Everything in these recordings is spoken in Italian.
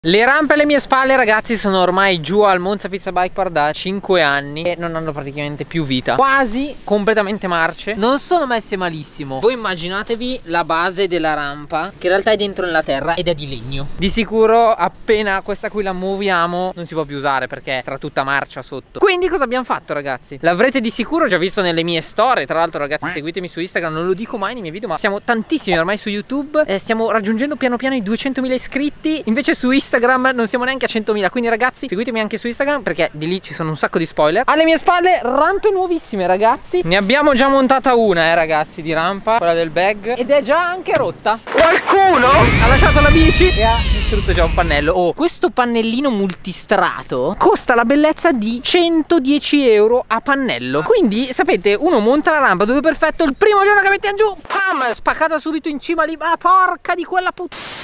Le rampe alle mie spalle, ragazzi, sono ormai giù al Monza Pizza Bike Park da 5 anni e non hanno praticamente più vita. Quasi completamente marce. Non sono messe malissimo. Voi immaginatevi la base della rampa, che in realtà è dentro nella terra ed è di legno. Di sicuro appena questa qui la muoviamo non si può più usare perché tra tutta marcia sotto. Quindi cosa abbiamo fatto, ragazzi? L'avrete di sicuro già visto nelle mie storie. Tra l'altro, ragazzi, seguitemi su Instagram. Non lo dico mai nei miei video, ma siamo tantissimi ormai su YouTube. Stiamo raggiungendo piano piano i 200.000 iscritti. Invece su Instagram non siamo neanche a 100.000. Quindi, ragazzi, seguitemi anche su Instagram perché di lì ci sono un sacco di spoiler. Alle mie spalle rampe nuovissime, ragazzi. Ne abbiamo già montata una, ragazzi, di rampa, quella del bag, ed è già anche rotta. Qualcuno ha lasciato la bici e ha distrutto già un pannello. Oh, questo pannellino multistrato costa la bellezza di 110 euro a pannello. Quindi, sapete, uno monta la rampa, tutto perfetto, il primo giorno che mettiamo giù, pam, spaccata subito in cima lì. Ma porca di quella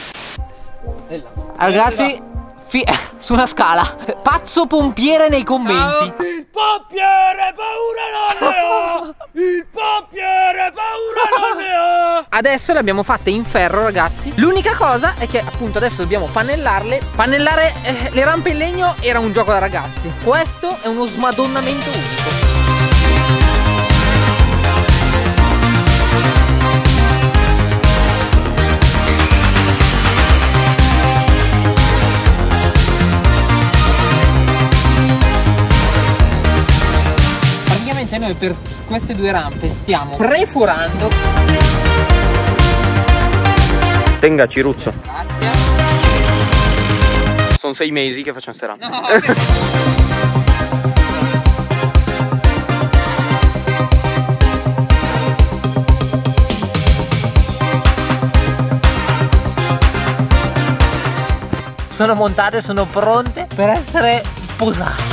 ragazzi, su una scala. Pazzo pompiere nei commenti. Il pompiere paura non ne ha. Il pompiere paura non ne ha. Adesso le abbiamo fatte in ferro, ragazzi. L'unica cosa è che appunto adesso dobbiamo pannellarle. Pannellare le rampe in legno era un gioco da ragazzi. Questo è uno smadonnamento unico. Noi per queste due rampe stiamo preforando. Tenga, Ciruzzo. Grazie. Sono 6 mesi che facciamo ste rampe. No. Sono montate, sono pronte per essere posate.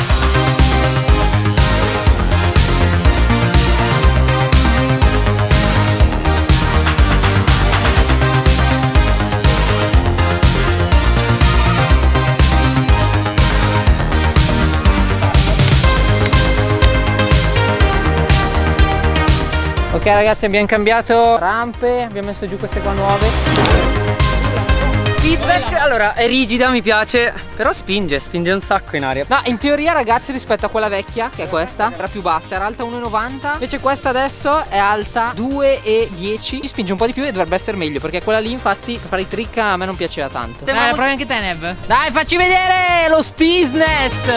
Ok, ragazzi, abbiamo cambiato rampe, abbiamo messo giù queste qua nuove. Feedback, allora, è rigida, mi piace, però spinge un sacco in aria. No, in teoria, ragazzi, rispetto a quella vecchia, che è questa, era più bassa, era alta 1,90. Invece questa adesso è alta 2,10. Mi spinge un po' di più e dovrebbe essere meglio, perché quella lì, infatti, per fare i trick a me non piaceva tanto. Dai, provi anche te, Nev. Dai, facci vedere lo Stisness.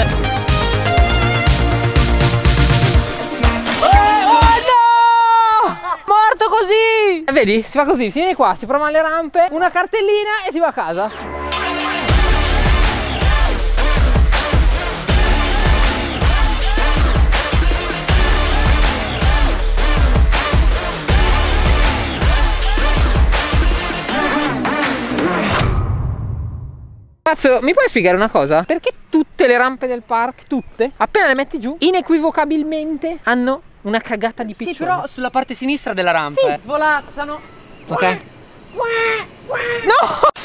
Morto così! Vedi? Si fa così, si viene qua, si provano le rampe, una cartellina e si va a casa. Cazzo, mi puoi spiegare una cosa? Perché tutte le rampe del park, tutte, appena le metti giù, inequivocabilmente hanno una cagata di piccione? Sì, però sulla parte sinistra della rampa. Sì, svolazzano. Ok. No!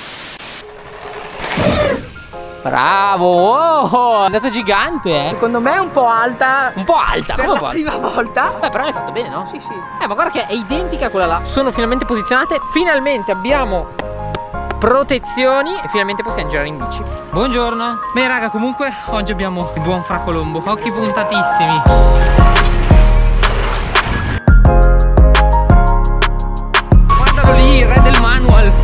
Bravo! Oh, è andato gigante, Secondo me è un po' alta. Un po' alta, Per come la prima volta. Beh, però l'hai fatto bene, no? Sì, sì. Ma guarda che è identica a quella là. Sono finalmente posizionate. Finalmente abbiamo protezioni e finalmente possiamo girare in bici. Buongiorno. Beh, raga, comunque oggi abbiamo il buon Fra Colombo. Occhi puntatissimi. Guardalo lì, il re del manual.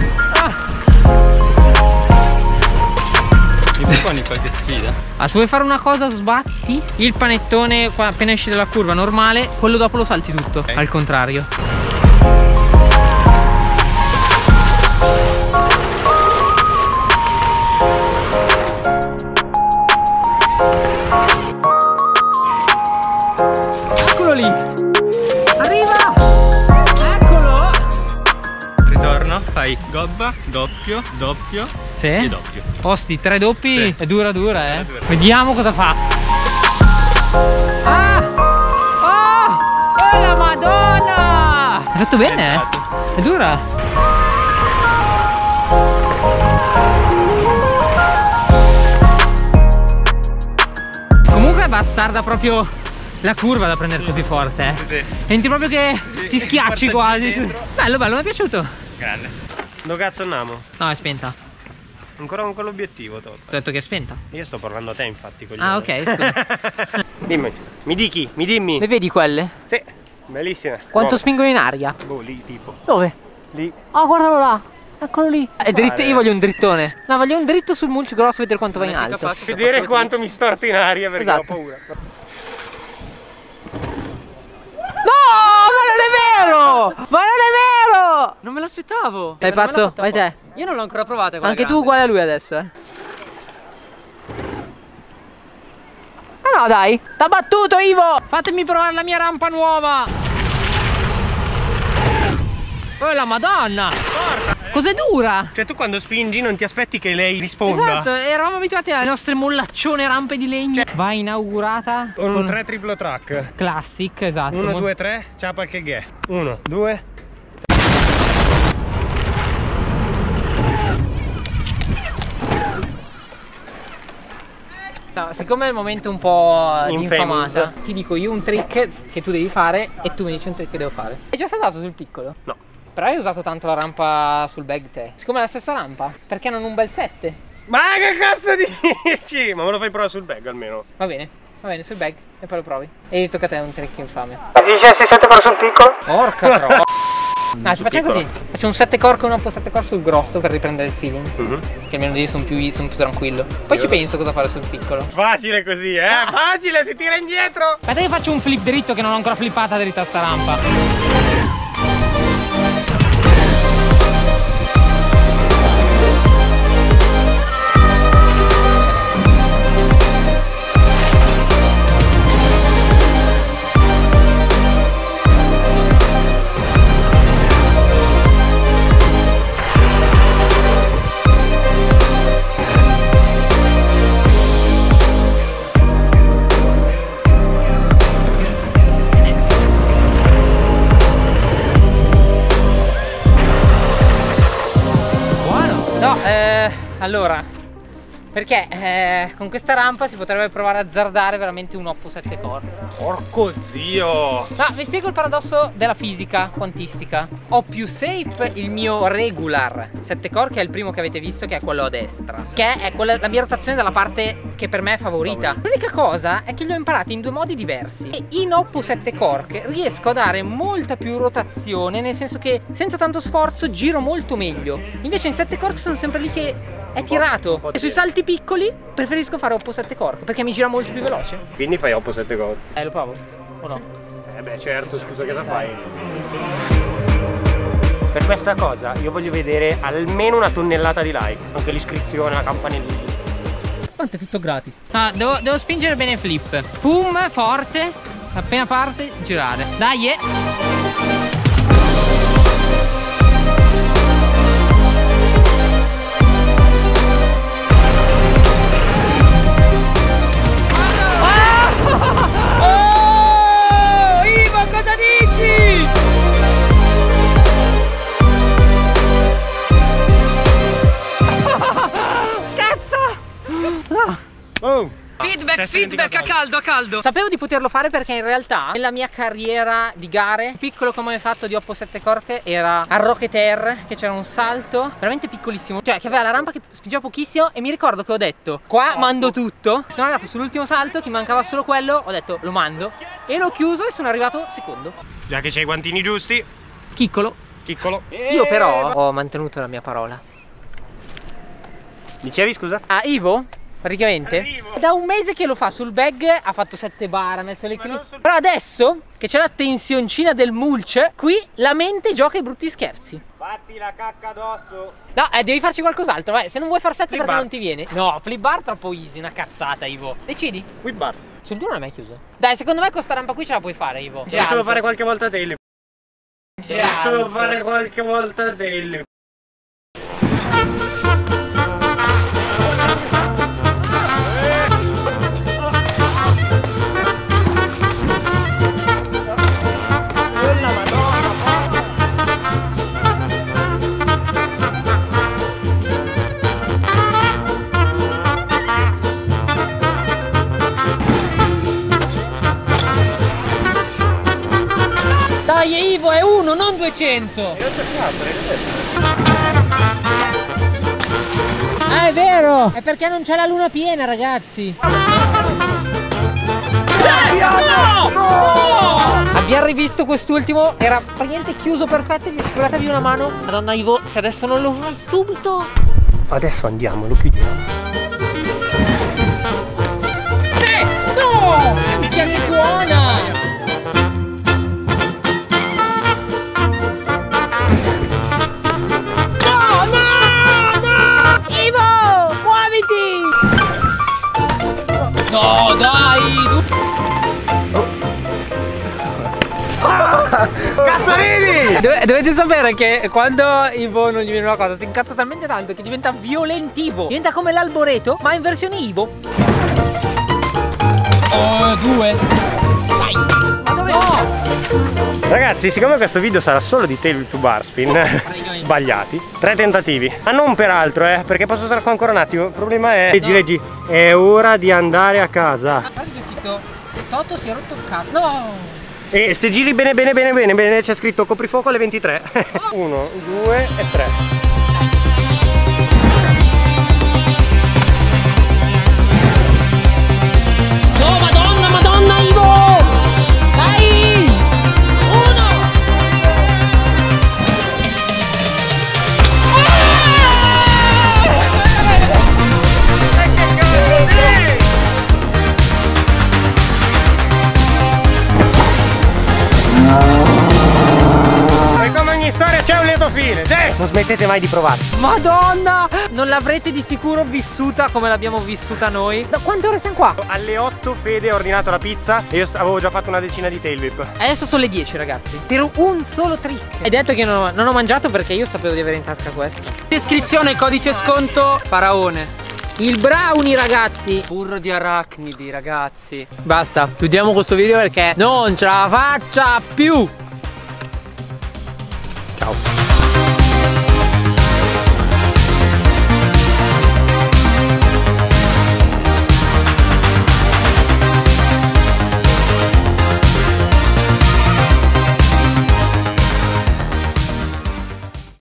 Mi proponi qualche sfida? Se vuoi fare una cosa, sbatti il panettone qua appena esci dalla curva normale, quello dopo lo salti tutto, okay. Al contrario. Eccolo lì. Arriva. Eccolo. Ritorno, fai gobba, doppio, doppio. Sì? E doppio. Posti, 3 doppi, sì. È dura, Dura. Vediamo cosa fa. Ah! Oh! Oh la Madonna! Hai fatto bene, È dura. Comunque è bastarda proprio la curva da prendere così forte, Sì. Senti proprio che ti schiacci quasi. Dentro. Bello, bello, mi è piaciuto. Grande. Dove cazzo andiamo? No, è spenta. Ancora con quell'obiettivo, Toto. Ho detto che è spenta. Io sto parlando a te, infatti, coglione. Ah, ok, scusa. Dimmi, mi dimmi. Le vedi quelle? Sì, bellissime. Quanto Boh. spingono in aria? Boh, lì tipo. Dove? Lì. Oh, guardalo là. Eccolo lì. È dritto, io voglio un drittone. No, voglio un dritto sul mulch grosso, vedere quanto va in alto. Vedere quanto mi storto in aria perché Esatto. ho paura. No, ma non è vero! Ma non è vero! Non me l'aspettavo. Dai pazzo, vai te. Io non l'ho ancora provata. Anche tu uguale a lui adesso, eh. Ma no, dai. T'ha battuto, Ivo! Fatemi provare la mia rampa nuova. Oh, la madonna! Cos'è dura? Cioè tu quando spingi non ti aspetti che lei risponda. Esatto, eravamo abituati alle nostre mollaccione rampe di legno. Va inaugurata Con un 3 triplo track. classic, esatto. 1, 2, 3, ciapa il che ghè. 1, 2. No, siccome è il momento un po' di Infamous. infamata, ti dico io un trick che tu devi fare e tu mi dici un trick che devo fare. Hai già saltato sul piccolo? No. Però hai usato tanto la rampa sul bag te. Siccome è la stessa rampa, perché non un bel 7? Ma che cazzo dici? Ma me lo fai provare sul bag almeno. Va bene sul bag e poi lo provi. E tocca a te un trick infame. Dice 7 però sul piccolo? Porca troppo. No, ci facciamo piccolo. così. Faccio un 7 cork e un oppo 7 cork sul grosso per riprendere il feeling. Che almeno lì sono più tranquillo. Poi ci penso cosa fare sul piccolo. Facile così, Facile, si tira indietro. Aspetta che faccio un flip dritto che non ho ancora flippata dritta a sta rampa. Allora, perché con questa rampa si potrebbe provare a azzardare veramente un oppo 7 core. Porco zio. Ma vi spiego il paradosso della fisica quantistica. Ho più safe il mio regular 7 core, che è il primo che avete visto, che è quello a destra, che è la mia rotazione dalla parte che per me è favorita. L'unica cosa è che li ho imparati in due modi diversi. E in oppo 7 core riesco a dare molta più rotazione, nel senso che senza tanto sforzo giro molto meglio. Invece in 7 core sono sempre lì che è tirato. E sui salti piccoli preferisco fare oppo 7 cork perché mi gira molto più veloce. Quindi fai oppo 7 cork. Lo provo o no? Beh certo, scusa, cosa fai? Per questa cosa io voglio vedere almeno una tonnellata di like. Anche l'iscrizione, la campanellina. Tanto è tutto gratis. Ah, devo spingere bene il flip. Pum, forte. Appena parte, girare. Dai, Feedback a caldo. Sapevo di poterlo fare perché in realtà nella mia carriera di gare il piccolo che ho mai fatto di oppo 7 cork era a Rocket Air, che c'era un salto veramente piccolissimo, cioè che aveva la rampa che spingeva pochissimo, e mi ricordo che ho detto qua mando tutto. Sono andato sull'ultimo salto, che mancava solo quello, ho detto lo mando e l'ho chiuso e sono arrivato secondo. Già che c'hai i guantini giusti. Chiccolo. Io però ho mantenuto la mia parola. Dicevi, scusa? Ah, Ivo? Praticamente da un mese che lo fa sul bag, ha fatto 7 bar, ha messo le clip. Però adesso che c'è la tensioncina del mulch, qui la mente gioca i brutti scherzi. Fatti la cacca addosso. No, devi farci qualcos'altro, vai. Se non vuoi far 7 Flip perché bar. non ti viene. No, flip bar troppo easy, una cazzata, Ivo. Decidi. Whip bar. Sul 2 non è mai chiuso. Dai, secondo me con sta rampa qui ce la puoi fare, Ivo. Devi solo fare qualche volta tail. Devi solo alto. fare qualche volta tail. Dai, Ivo, è 1, non 200. vero! È perché non c'è la luna piena, ragazzi. Abbiamo rivisto quest'ultimo, era praticamente chiuso perfetto, gli è scivolata via una mano. Madonna Ivo, se adesso non lo fai subito. Adesso andiamo, lo chiudiamo. No! Minchia, che buona! Ivo, muoviti! No, dai! Cazzo ridi! Dovete sapere che quando Ivo non gli viene una cosa si incazza talmente tanto che diventa violentivo. Diventa come l'Alboreto, ma in versione Ivo. Oh, 2. Dai! Ma dove no? Ragazzi, siccome questo video sarà solo di tail to bar spin sbagliati, 3 tentativi. Ma non per altro, perché posso stare qua ancora un attimo. Il problema è, leggi, è ora di andare a casa. Ah, guarda, c'è scritto Toto si è rotto il cazzo. No! E se giri bene c'è scritto coprifuoco alle 23. 1, 2 e 3. No, madonna Ivo! Dai! 1! E come ogni storia c'è un lieto fine. Non smettete mai di provare. Madonna! Non l'avrete di sicuro vissuta come l'abbiamo vissuta noi. Da quante ore siamo qua? Alle 8 Fede ha ordinato la pizza e io avevo già fatto una decina di tail whip. Adesso sono le 10, ragazzi. Per un solo trick. Hai detto che non ho mangiato perché io sapevo di avere in tasca questo. Descrizione, codice sconto Faraone. Il brownie, ragazzi. Burro di arachnidi, ragazzi. Basta, chiudiamo questo video perché non ce la faccia più. Ciao.